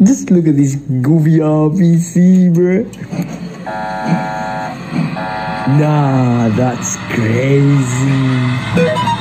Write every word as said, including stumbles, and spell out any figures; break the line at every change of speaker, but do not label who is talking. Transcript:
Just look at this goofy R P C, bro. Nah, that's crazy.